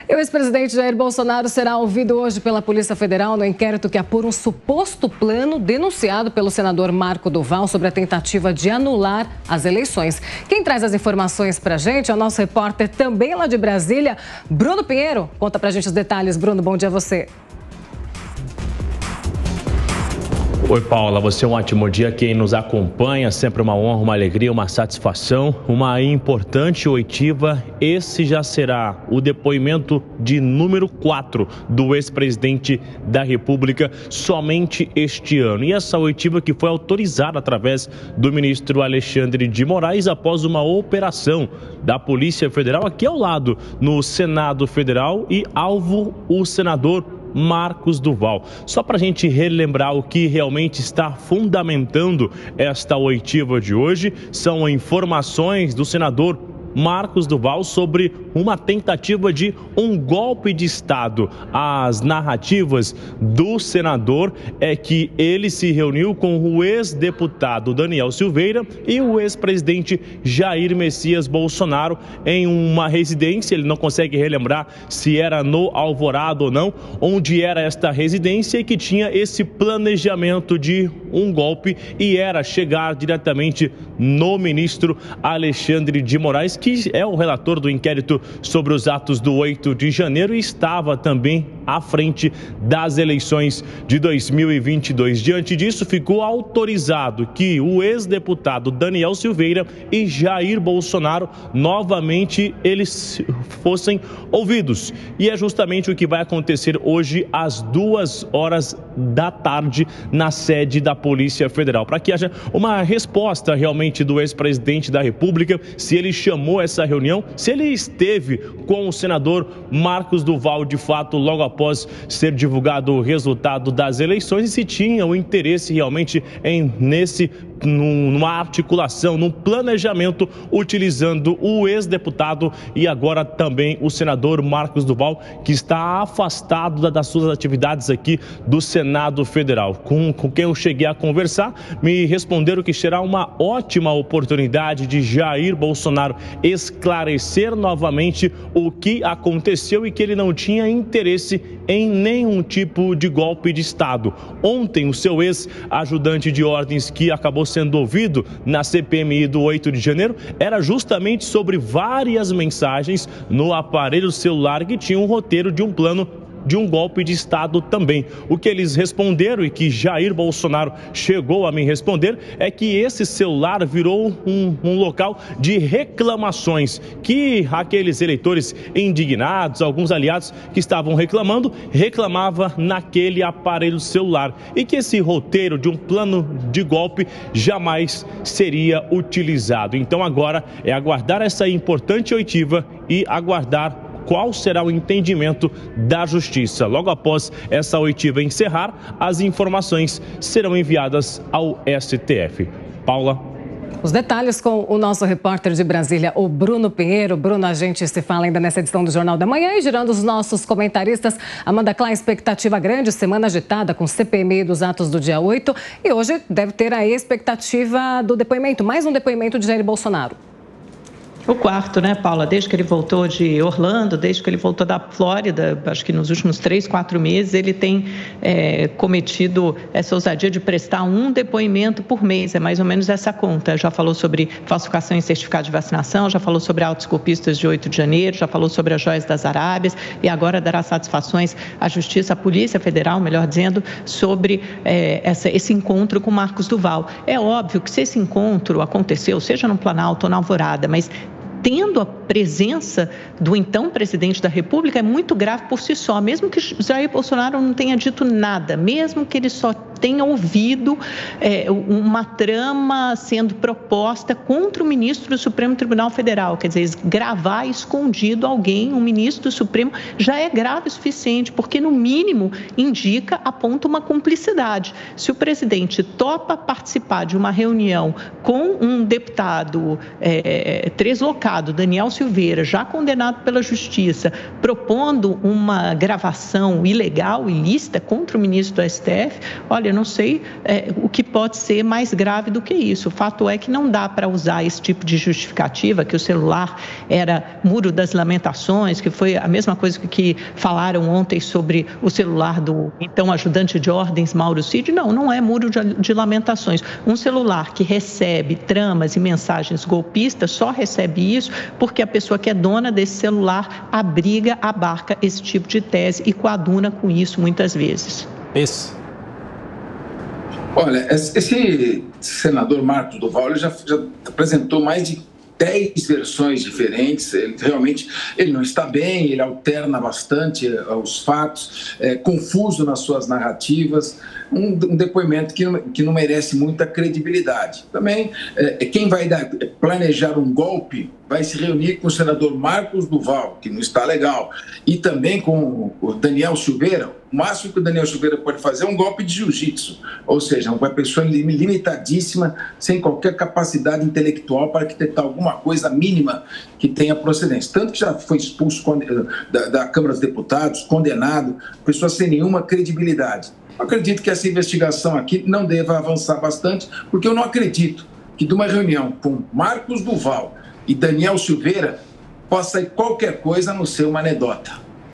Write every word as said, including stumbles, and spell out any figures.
E o ex-presidente Jair Bolsonaro será ouvido hoje pela Polícia Federal no inquérito que apura um suposto plano denunciado pelo senador Marco Duval sobre a tentativa de anular as eleições. Quem traz as informações pra gente é o nosso repórter também lá de Brasília, Bruno Pinheiro. Conta pra gente os detalhes. Bruno, bom dia a você. Oi, Paula, você é um ótimo dia. Quem nos acompanha, sempre uma honra, uma alegria, uma satisfação, uma importante oitiva. Esse já será o depoimento de número quatro do ex-presidente da República somente este ano. E essa oitiva que foi autorizada através do ministro Alexandre de Moraes após uma operação da Polícia Federal aqui ao lado, no Senado Federal, e alvo o senador Marcos Duval. Só para a gente relembrar o que realmente está fundamentando esta oitiva de hoje, são informações do senador Marcos Duval sobre uma tentativa de um golpe de Estado. As narrativas do senador é que ele se reuniu com o ex-deputado Daniel Silveira e o ex-presidente Jair Messias Bolsonaro em uma residência. Ele não consegue relembrar se era no Alvorada ou não, onde era esta residência, e que tinha esse planejamento de um golpe, e era chegar diretamente no ministro Alexandre de Moraes, que é o relator do inquérito sobre os atos do oito de janeiro e estava também à frente das eleições de dois mil e vinte e dois. Diante disso, ficou autorizado que o ex-deputado Daniel Silveira e Jair Bolsonaro, novamente, eles fossem ouvidos. E é justamente o que vai acontecer hoje às duas horas da tarde na sede da Polícia Federal, para que haja uma resposta realmente do ex-presidente da República, se ele chamou essa reunião, se ele esteve com o senador Marcos Duval de fato logo após ser divulgado o resultado das eleições, e se tinha o interesse realmente em nesse numa articulação, num planejamento, utilizando o ex-deputado e agora também o senador Marcos Duval, que está afastado das suas atividades aqui do Senado Federal. Com, com quem eu cheguei a conversar, me responderam que será uma ótima oportunidade de Jair Bolsonaro esclarecer novamente o que aconteceu e que ele não tinha interesse em nenhum tipo de golpe de Estado. Ontem, o seu ex-ajudante de ordens, que acabou sendo ouvido na C P M I do oito de janeiro, era justamente sobre várias mensagens no aparelho celular que tinha um roteiro de um plano de um golpe de Estado também. O que eles responderam, e que Jair Bolsonaro chegou a me responder, é que esse celular virou um, um local de reclamações, que aqueles eleitores indignados, alguns aliados que estavam reclamando, reclamava naquele aparelho celular, e que esse roteiro de um plano de golpe jamais seria utilizado. Então agora é aguardar essa importante oitiva e aguardar qual será o entendimento da Justiça. Logo após essa oitiva encerrar, as informações serão enviadas ao S T F. Paula. Os detalhes com o nosso repórter de Brasília, o Bruno Pinheiro. Bruno, a gente se fala ainda nessa edição do Jornal da Manhã, e girando os nossos comentaristas. Amanda Klein, expectativa grande, semana agitada com C P M I dos atos do dia oito, e hoje deve ter a expectativa do depoimento, mais um depoimento de Jair Bolsonaro. O quarto, né, Paula? Desde que ele voltou de Orlando, desde que ele voltou da Flórida, acho que nos últimos três, quatro meses, ele tem é, cometido essa ousadia de prestar um depoimento por mês. É mais ou menos essa conta. Já falou sobre falsificação em certificado de vacinação, já falou sobre autos golpistas de oito de janeiro, já falou sobre as joias das Arábias, e agora dará satisfações à Justiça, à Polícia Federal, melhor dizendo, sobre é, essa, esse encontro com Marcos Duval. É óbvio que se esse encontro aconteceu, seja no Planalto ou na Alvorada, mas tendo a presença do então presidente da República, é muito grave por si só, mesmo que Jair Bolsonaro não tenha dito nada, mesmo que ele só tenha ouvido é, uma trama sendo proposta contra o ministro do Supremo Tribunal Federal, quer dizer, gravar escondido alguém, um ministro do Supremo, já é grave o suficiente, porque no mínimo indica, aponta uma cumplicidade. Se o presidente topa participar de uma reunião com um deputado é, deslocado, Daniel Silveira, já condenado pela Justiça, propondo uma gravação ilegal, ilícita, contra o ministro do S T F, olha, Olha, não sei é, o que pode ser mais grave do que isso. O fato é que não dá para usar esse tipo de justificativa, que o celular era muro das lamentações, que foi a mesma coisa que falaram ontem sobre o celular do então ajudante de ordens Mauro Cid. Não, não é muro de, de lamentações. Um celular que recebe tramas e mensagens golpistas só recebe isso porque a pessoa que é dona desse celular abriga, abarca esse tipo de tese e coaduna com isso muitas vezes. Isso. Olha, esse senador Marcos Duval ele já, já apresentou mais de dez versões diferentes. Ele realmente ele não está bem, ele alterna bastante os fatos, é confuso nas suas narrativas, um, um depoimento que, que não merece muita credibilidade. Também, é, quem vai dar, planejar um golpe vai se reunir com o senador Marcos Duval, que não está legal, e também com o Daniel Silveira. O máximo que o Daniel Silveira pode fazer é um golpe de jiu-jitsu, ou seja, uma pessoa limitadíssima, sem qualquer capacidade intelectual para arquitetar alguma coisa mínima que tenha procedência. Tanto que já foi expulso da, da Câmara dos Deputados, condenado, pessoa sem nenhuma credibilidade. Eu acredito que essa investigação aqui não deva avançar bastante, porque eu não acredito que de uma reunião com Marcos Duval e Daniel Silveira possa sair qualquer coisa a não ser uma anedota.